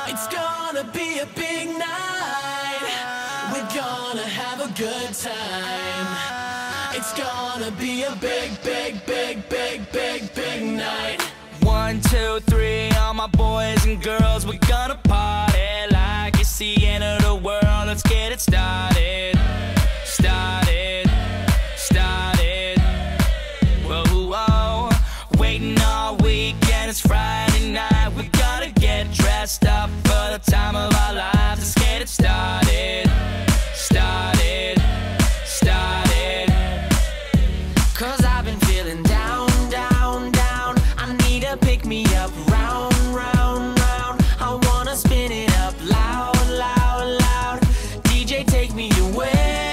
It's gonna be a big night. We're gonna have a good time. It's gonna be a big, big, big, big, big, big night. 1, 2, 3, all my boys and girls, we're gonna party like it's the end of the world. Let's get it started. Started. Started. Whoa, whoa. Waiting all weekend, it's Friday night. We gotta get dressed up for the time of our lives. Let's get it started. Started. Started. 'Cause I've been feeling down, down, down. I need to pick me up, round, round, round. I wanna spin it up loud, loud, loud. DJ, take me away.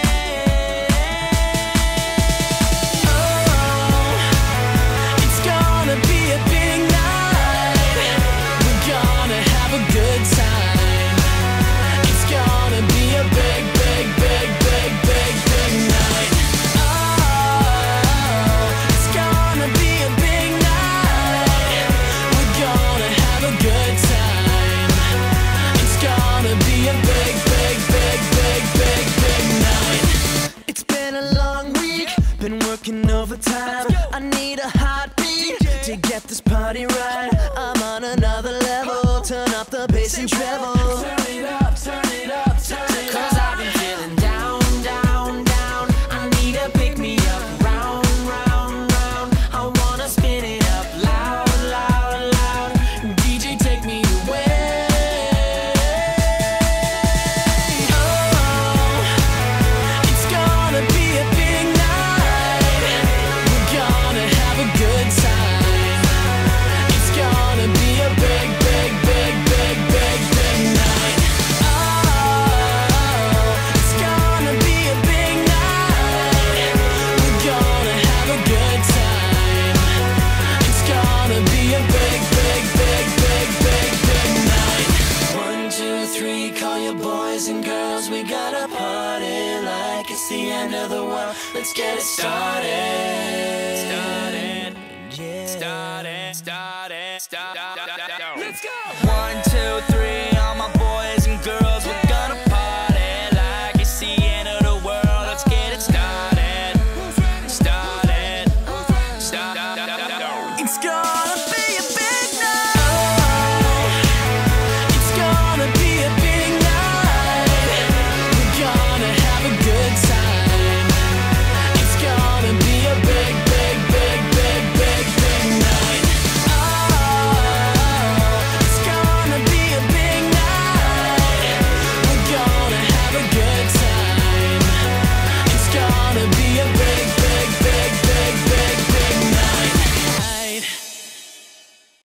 Oh, it's gonna be a big night. We're gonna have a good time. It's gonna be a big, big, big, big, big, big night. Oh, it's gonna be a big night. We're gonna have a good time. It's gonna be a big, big, big, big, big, big night. It's been a long week, been working overtime. I need a heartbeat to get this party right. I'm on another level, turn up the bass and treble. Turn it up, turn it up, turn it up. 'Cause I've been feeling down, down, down. I need to pick me up, round, round, round. I wanna spin it up loud, loud, loud. DJ, take me away. Oh, it's gonna be a big night. We're gonna have a good time. It's gonna be a big, big, big, big, big, big night. Oh, it's gonna be a big night. We're gonna have a good time. It's gonna be a big, big, big, big, big, big night. 1, 2, 3, call your boys and girls. We gotta party like it's the end of the world. Let's get it started. Started. Yeah. Started. Started. Started. Let's go. 1, 2, 3.